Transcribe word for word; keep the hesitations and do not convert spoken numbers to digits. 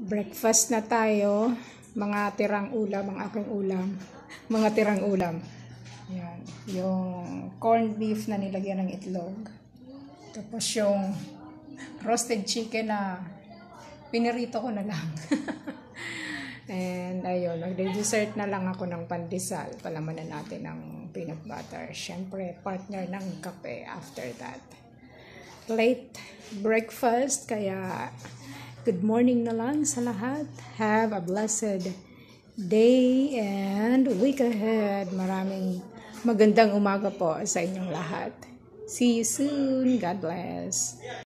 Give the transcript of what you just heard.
Breakfast na tayo. Mga tirang ulam, ang aking ulam. Mga tirang ulam. Yan. Yung corned beef na nilagyan ng itlog. Tapos yung roasted chicken na pinirito ko na lang. And ayun, nagde-dessert na lang ako ng pandesal. Palamanan natin ng peanut butter. Siyempre, partner ng kape after that. Late breakfast, kaya good morning na lang sa lahat. Have a blessed day and week ahead. Maraming magandang umaga po sa inyong lahat. See you soon. God bless.